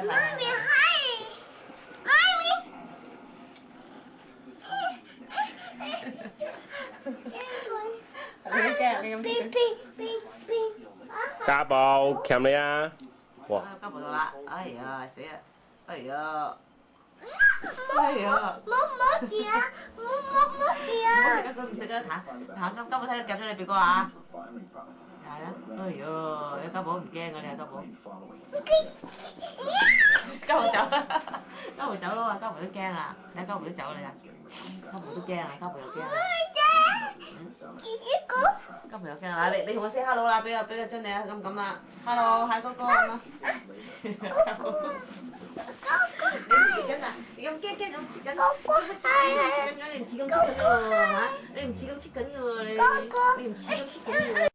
媽咪係，媽咪。 你驚你咁邊家寶，鉗你啊！哇！ 家寶到啦！哎呀，死啊！哎呀！ 哎呀！冇住啊！冇住啊！ 而家佢唔食啊，彈家寶睇佢夾咗你鼻哥啊！係啊！哎呀，你家寶唔驚啊你啊家寶！家寶走啦！家寶走咯啊！家寶都驚啊！你睇家寶都走你啊！家寶都驚啊！家寶又驚啊！家寶又驚啊！你同我 say hello 啦，俾個張你啊，咁啦 ，hello 蟹哥哥咁啦。你唔切緊啊！你咁驚咁切緊，你唔似咁切緊嘅喎，嚇！你唔似咁切緊嘅喎，你唔似咁切緊嘅喎。